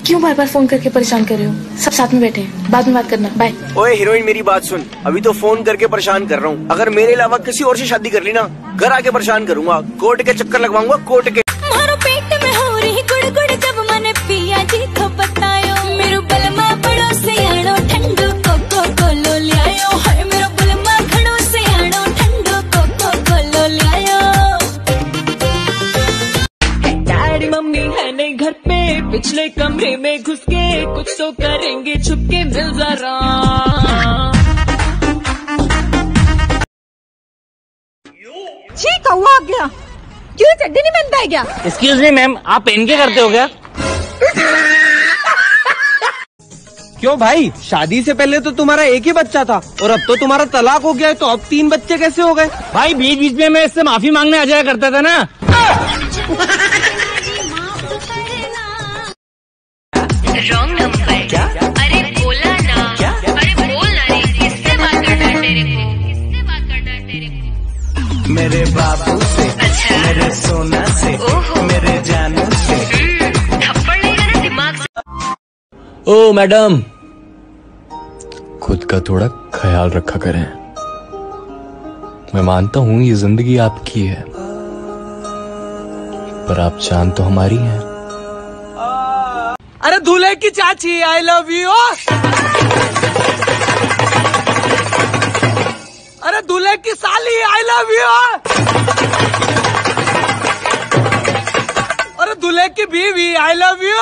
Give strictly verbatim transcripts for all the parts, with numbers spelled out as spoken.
क्यों बार बार फोन करके परेशान कर रहे हो? सब साथ में बैठे हैं, बाद में बात करना, बाय। ओए हीरोइन, मेरी बात सुन, अभी तो फोन करके परेशान कर रहा हूँ। अगर मेरे अलावा किसी और से शादी कर ली ना, घर आके परेशान करूंगा, कोर्ट के चक्कर लगवाऊंगा, कोर्ट के। मारो पेट में हो रही गुड़ गुड़ जब मैंने पिया जी को बतायो, मेरो बलमा बड़ो से आनो ठंडो कोको कोलो लियायो, हाय मेरो बलमा घड़ो से आनो ठंडो कोको कोलो लियायो। डैडी मम्मी है नहीं घर पे, पिछले कमरे में घुस के कुछ तो करेंगे छुपके, मिल जरा। छी कौवा आ गया, क्यों चड्डी नहीं पहनता है क्या? एक्सक्यूज मी मैम, आप पहन के करते हो क्या? क्यों भाई, शादी से पहले तो तुम्हारा एक ही बच्चा था और अब तो तुम्हारा तलाक हो गया है, तो अब तीन बच्चे कैसे हो गए? भाई बीच बीच में मैं इससे माफी मांगने आ जाया करता था ना। Wrong number. क्या? अरे बोला ना। क्या? अरे बोल ना रे, किससे बात करना है तेरे को? किससे बात करना है तेरे को? मेरे बाबू से। अच्छा। मेरे सोना से। ओहो। मेरे जानू से। थप्पड़ नहीं ना दिमाग से। ओ मैडम, खुद का थोड़ा ख्याल रखा करें। मैं मानता हूँ ये जिंदगी आपकी है, पर आप जान तो हमारी हैं। अरे दूल्हे की चाची, आई लव यू। अरे दूल्हे की साली, आई लव यू। अरे दूल्हे की बीवी, आई लव यू।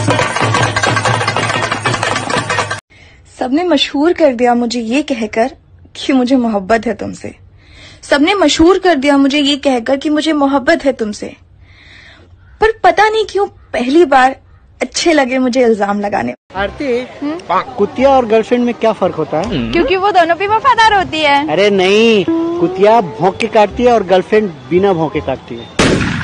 सबने मशहूर कर दिया मुझे ये कहकर कि मुझे मोहब्बत है तुमसे। सबने मशहूर कर दिया मुझे ये कहकर कि मुझे मोहब्बत है तुमसे, पर पता नहीं क्यों पहली बार अच्छे लगे मुझे इल्जाम लगाने। आरती, कुतिया और गर्लफ्रेंड में क्या फर्क होता है? क्योंकि वो दोनों भी वफादार होती है। अरे नहीं, कुतिया भौंक के काटती है और गर्लफ्रेंड बिना भौंके काटती है।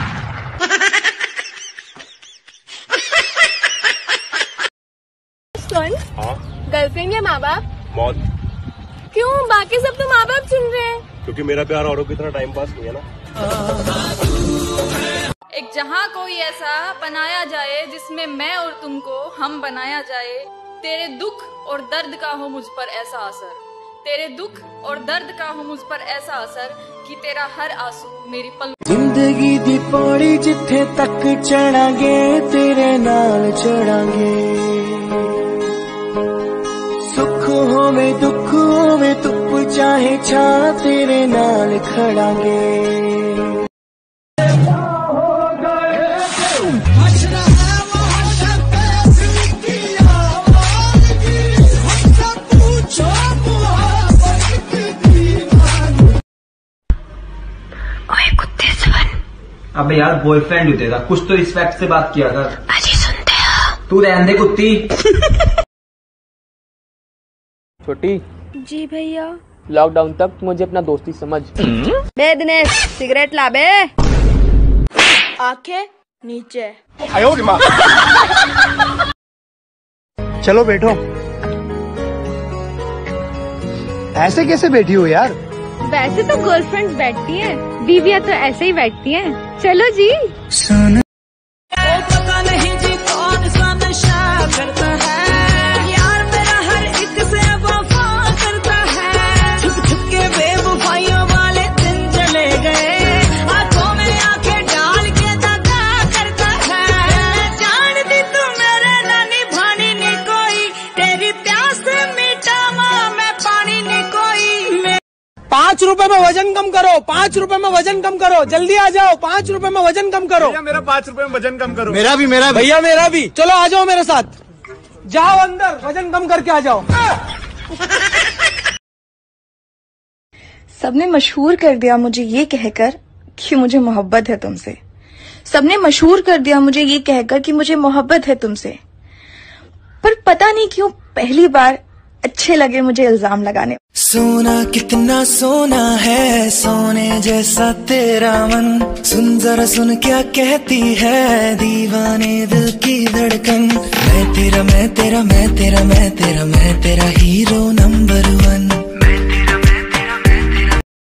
गर्लफ्रेंड या माँ बाप? मौत। क्यों, बाकी सब तो माँ बाप चुन रहे हैं। क्योंकि मेरा प्यार औरों की तरह टाइम पास नहीं है ना। एक जहां कोई ऐसा बनाया जाए जिसमें मैं और तुमको हम बनाया जाए, तेरे दुख और दर्द का हो मुझ पर ऐसा असर, तेरे दुख और दर्द का हो मुझ पर ऐसा असर कि तेरा हर आंसू मेरी पल। जिंदगी दी पौड़ी जिथे तक चढ़ांगे, तेरे नाल चढ़ांगे। सुख होवे दुख होवे धुप चाहे छा, तेरे नाल खड़ांगे। अबे यार, बॉयफ्रेंड हूँ तेरा, कुछ तो रिस्पेक्ट से बात किया कर। अजी सुनते हो? तू रहने दे कुत्ती। छोटी जी भैया। लॉकडाउन तक मुझे अपना दोस्ती समझ। बे दिनेश, सिगरेट ला बे। आंखें नीचे। आयो रे माँ। चलो बैठो। ऐसे कैसे बैठी हो यार? वैसे तो गर्लफ्रेंड्स बैठती हैं, बीवियां तो ऐसे ही बैठती हैं। चलो जी। सुन ओ पता नहीं जी कौन सा नशा करता है, यार मेरा हर एक से वफा करता है। छुप छुप के बेवफाइयों वाले दिन चले गए, आंखों में आंखें डाल के दगा करता है। जानती तू मेरे नानी भानी नहीं कोई, तेरी प्यास मीठा माँ मैं पानी नहीं कोई। पाँच रुपए में वजन कम करो, पाँच रुपए में वजन कम करो, जल्दी आ जाओ, पाँच रुपए में वजन कम करो। भैया मेरा पाँच रुपए में वजन कम करो। मेरा भी, मेरा भी। भैया मेरा भी। चलो आ जाओ मेरे साथ, जाओ अंदर, वजन कम करके आ जाओ। सबने मशहूर कर दिया मुझे ये कहकर कि मुझे मोहब्बत है तुमसे। सबने मशहूर कर दिया मुझे ये कहकर कि मुझे मोहब्बत है तुमसे, पर पता नहीं क्यों पहली बार अच्छे लगे मुझे इल्जाम लगाने। सोना कितना सोना है, सोने जैसा तेरा मन, सुन जरा सुन क्या कहती है दीवाने दिल की धड़कन। मैं तेरा मैं तेरा मैं तेरा मैं तेरा मैं तेरा हीरो नंबर वन।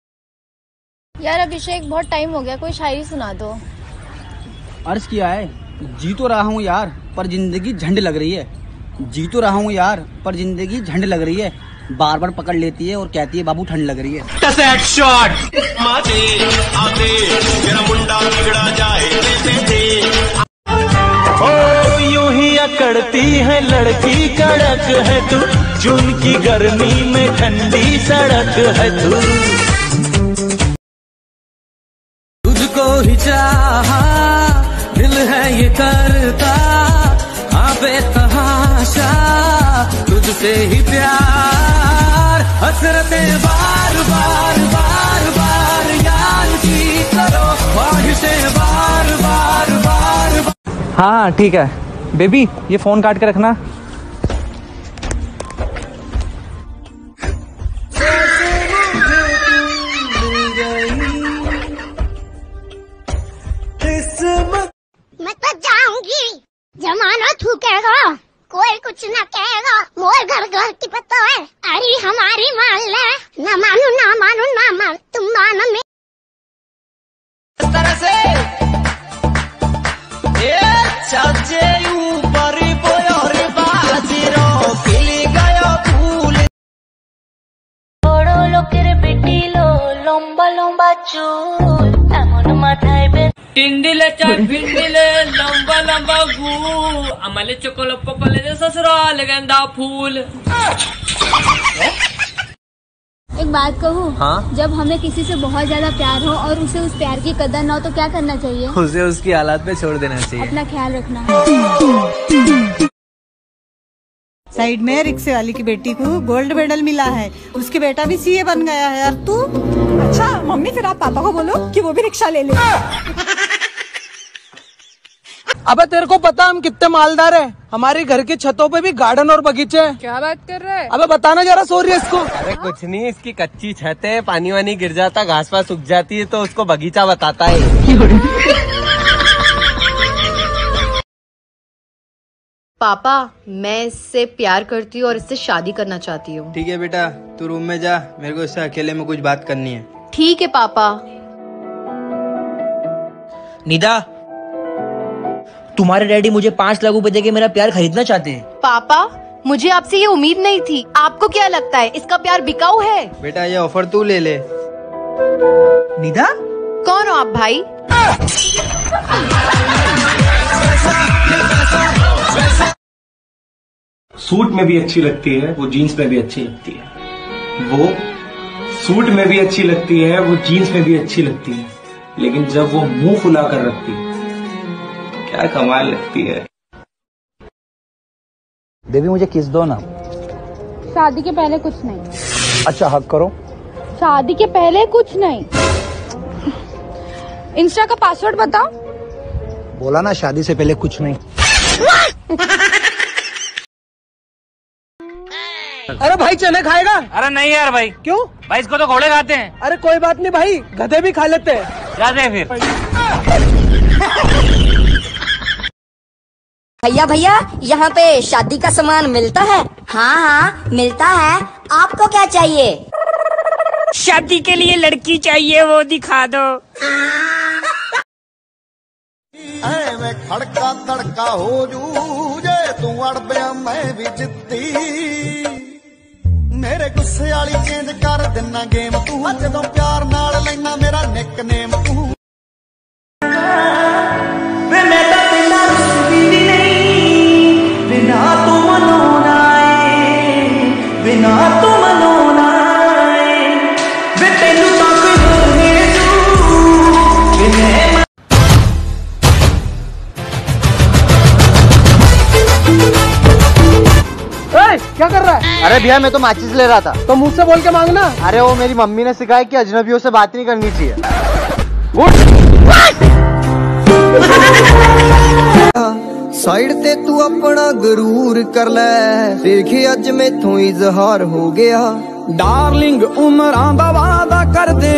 यार अभिषेक, बहुत टाइम हो गया, कोई शायरी सुना दो। अर्ज किया है, जी तो रहा हूँ यार, पर जिंदगी झंड लग रही है। जी तो रहा हूँ यार, पर जिंदगी झंड लग रही है। बार बार पकड़ लेती है और कहती है बाबू ठंड लग रही है। ओ यूं ही अकड़ती है लड़की, कड़क है तू, जून की गर्मी में ठंडी सड़क है तू। तुझको ही चाहा, दिल है ये करता, हाँ बेतहाशा तुझसे ही प्यार, हसरतें बार बार बार बार यार की करो, ख्वाहिशें बार बार बार बार। हाँ ठीक है बेबी, ये फोन काट के रखना। मैं तो जाऊंगी, जमाना थूकेगा, कोई कुछ न कहेगा, मोर घर घर की पता है, अरे हमारी मान ले, न मानू ना मानू ना मान, तुम मानो में इस तरह से ये चाचे ऊपर बोयोर बाजीरो खिली गयो फूल। बड़ो लोकेर बेटी लो लंबा लंबा चूल, एमन माথায় বে टिंडिले चाट भिंडिले लंबा लंबा गू, अमले चोकोलो पकोले दे ससुराल गेंदा फूल। एक बात कहूँ, हाँ? जब हमें किसी से बहुत ज्यादा प्यार हो और उसे उस प्यार की कदर न हो तो क्या करना चाहिए? उसे उसकी हालात पे छोड़ देना चाहिए। अपना ख्याल रखना। साइड में रिक्शे वाली की बेटी को गोल्ड मेडल मिला है, उसके बेटा भी सीए बन गया है। यार तू अच्छा मम्मी, फिर आप पापा को बोलो कि वो भी रिक्शा ले ले। अबे तेरे को पता हम कितने मालदार हैं? हमारे घर की छतों पे भी गार्डन और बगीचे हैं। क्या बात कर रहा है? अबे बताना जरा सोरिया इसको। अरे कुछ नहीं, इसकी कच्ची छत है, पानी वानी गिर जाता, घास वास उग जाती है तो उसको बगीचा बताता है। पापा, मैं इससे प्यार करती हूँ और इससे शादी करना चाहती हूँ। ठीक है बेटा, तू रूम में जा, मेरे को इससे अकेले में कुछ बात करनी है। ठीक है पापा। निदा, तुम्हारे डैडी मुझे पाँच लाख रुपए देके मेरा प्यार खरीदना चाहते हैं। पापा, मुझे आपसे ये उम्मीद नहीं थी। आपको क्या लगता है इसका प्यार बिकाऊ है? बेटा ये ऑफर तू ले ले। निदा, कौन हो आप भाई? सूट में भी अच्छी लगती है, वो जीन्स में भी अच्छी लगती है। वो सूट में भी अच्छी लगती है, वो जीन्स में भी अच्छी लगती है, लेकिन जब वो मुंह फुला कर रखती है क्या कमाल लगती है। देवी मुझे किस दो ना। शादी के पहले कुछ नहीं। अच्छा हक करो। शादी के पहले कुछ नहीं। इंस्टा का पासवर्ड बताओ। बोला ना शादी से पहले कुछ नहीं। अरे भाई चने खाएगा? अरे नहीं यार भाई। क्यों भाई? इसको तो घोड़े खाते हैं। अरे कोई बात नहीं भाई, गधे भी खा लेते हैं। जाते फिर। भैया भैया, यहाँ पे शादी का सामान मिलता है? हाँ हाँ मिलता है, आपको क्या चाहिए? शादी के लिए लड़की चाहिए, वो दिखा दो। मैं खड़का तड़का हो जूझे, तू अड़ पिया मैं भी जिद्दी, मेरे गुस्से वाली चेंज कर देना गेम तू, जदों प्यार नाल लेना मेरा निकनेम तू। मैं तो बिना रुसवी भी नहीं, बिना तू मनोना है, बिना तू मनोना है, वे तेनू तो कोई होने दू, बिना क्या कर रहा है? अरे भैया मैं तो माचिस ले रहा था। तो मुझसे बोल के मांगना। अरे वो मेरी मम्मी ने सिखाया कि अजनबियों से बात नहीं करनी चाहिए। साइड ते तू अपना गरूर कर ले, देखी अज मैथों इजहार हो गया। डार्लिंग उमरां दा वादा कर दे,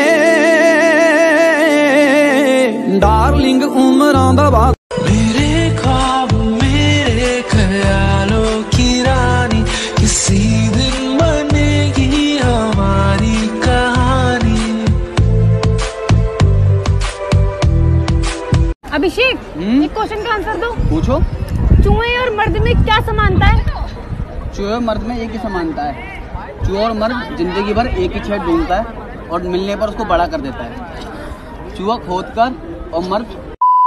डार्लिंग उमरां दा वादा। मेरे ख्वाब मेरे ख्यालों की रानी, किसी दिन बनेगी हमारी कहानी। अभिषेक, अभिषेक एक क्वेश्चन का आंसर दो। पूछो। चूहे और मर्द में क्या समानता है? चूहे और मर्द में एक ही समानता है। चूहा और मर्द जिंदगी भर एक ही छेद ढूंढता है और मिलने पर उसको बड़ा कर देता है। चूहा खोद कर और मर्द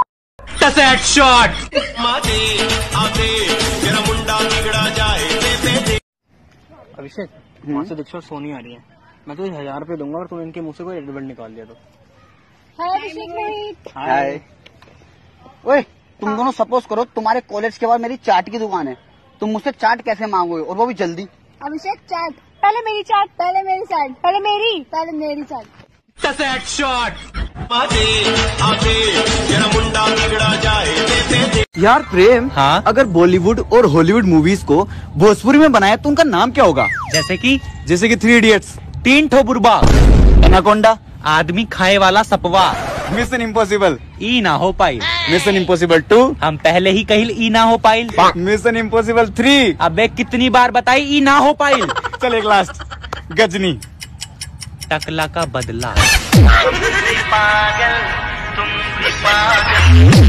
शॉट। अभिषेक वहाँ से दीक्षा सोनी आ रही है, मैं तुझे हजार रुपए दूंगा और तुम इनके मुंह से कोई एडवर्ट निकाल दिया तो। हाय अभिषेक मोहित। हाय। ओए तुम दोनों सपोज करो तुम्हारे कॉलेज के बाद मेरी चाट की दुकान है, तुम मुझसे चाट कैसे मांगोगे और वो भी जल्दी? अभिषेक चाट, पहले मेरी चाट, पहले मेरी चाट, पहले मेरी, पहले मेरी चाट। शॉट। यार प्रेम, हाँ? अगर बॉलीवुड और हॉलीवुड मूवीज को भोजपुरी में बनाया तो उनका नाम क्या होगा? जैसे कि जैसे कि थ्री इडियट्स, तीन ठो बुरबा, एनाकोंडा, आदमी खाए वाला सपवा, मिशन इम्पॉसिबल, ई ना हो पाई, मिशन इम्पॉसिबल टू, हम पहले ही कहिल ई ना हो पाइल, मिशन इम्पॉसिबल थ्री, अबे कितनी बार बताई ई ना हो पाइल। चल एक लास्ट, गजनी, टकला का बदला। पागल तुम भी पागल।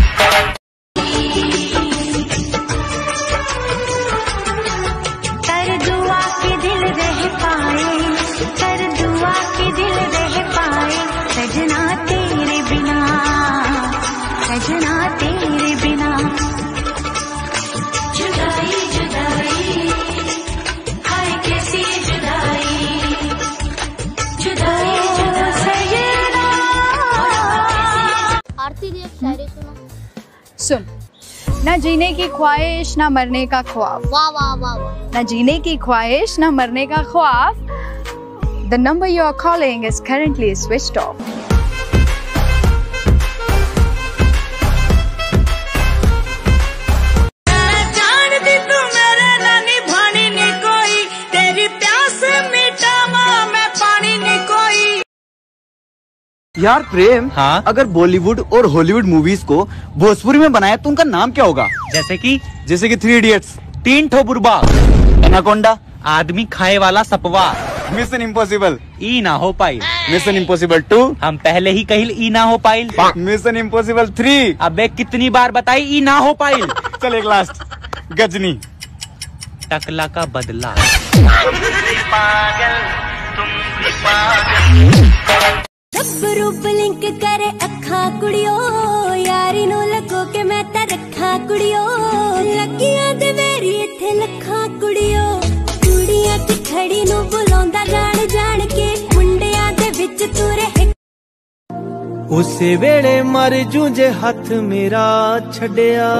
कर दुआ के दिल रह पाए, कर दुआ के दिल रह पाए, सजना तेरे बिना, सजना तेरे बिना। जुदाई जुदाई, हाय कैसी जुदाई, जुदाई जुदाई। आरती दी, एक शायरी सुनो। सुन, न जीने की ख्वाहिश न मरने का ख्वाब, वाह वाह वाह वाह। न जीने की ख्वाहिश न मरने का ख्वाब। The number you are calling is currently switched off. जानती तू मेरे नानी भानी नहीं कोई, तेरी प्यास मिटावा मैं पानी नहीं कोई। यार प्रेम, हाँ? अगर बॉलीवुड और हॉलीवुड मूवीज को भोजपुरी में बनाया तो उनका नाम क्या होगा? जैसे कि जैसे कि थ्री इडियट्स, तीन ठो बुरबा, एनाकोंडा, आदमी खाए वाला सपवा, मिशन इम्पॉसिबल, ई ना हो पाई, मिशन इम्पॉसिबल टू, हम पहले ही कहिल ई ना हो पाइल, मिशन इम्पॉसिबल थ्री, अबे कितनी बार बताई ई ना हो पाइल। चल एक लास्ट, गजनी, टकला का बदला। पागल तुम भी पागल। रब रूप लिंक करे अखा कुड़ियो, यारी नो लगो के मैं ते रखा कुड़ियो, लगियां दे मेरी इथे लखा कुड़ियो, कुड़ियां ते खड़ी नु बुलांदा जान जान के, मुंडियां दे विच तू रहे। उसे वेले मर जू जे हथ मेरा छड़िया,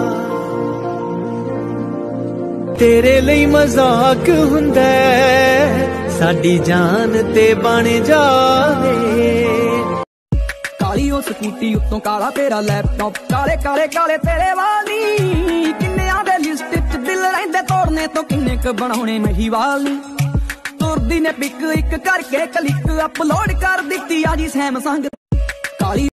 तेरे ਲਈ मजाक हुंदा साडी जान ते बन जावे। काली ओ स्कूटी उत्तों काला तेरा लैपटॉप, काले काले काले तेरे वाली, किन्नियां दे लिस्ट च दिल रहिंदे तोड़ने तो किन्ने क बनाउणे मही वाली। तुरदी ने पिक एक करके क्लिक अपलोड कर दित्ती आ जी सैमसंग